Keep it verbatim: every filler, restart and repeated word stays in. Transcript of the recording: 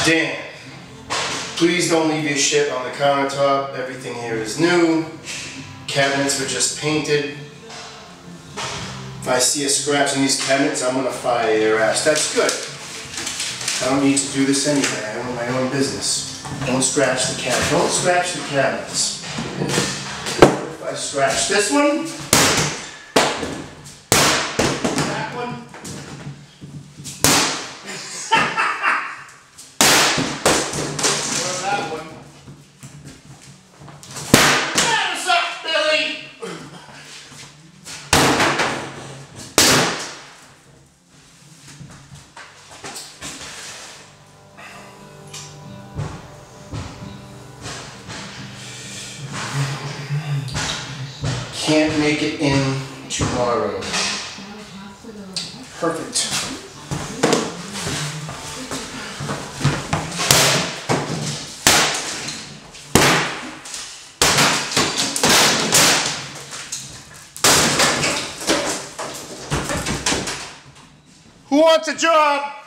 Dan, please don't leave your shit on the countertop. Everything here is new. Cabinets were just painted. If I see a scratch in these cabinets, I'm gonna fire your ass. That's good. I don't need to do this anyway. I own my own business. Don't scratch the cabinet. Don't scratch the cabinets. If I scratch this one, that one, or that one. What's up, Billy? Can't make it in tomorrow. Perfect. Who wants a job?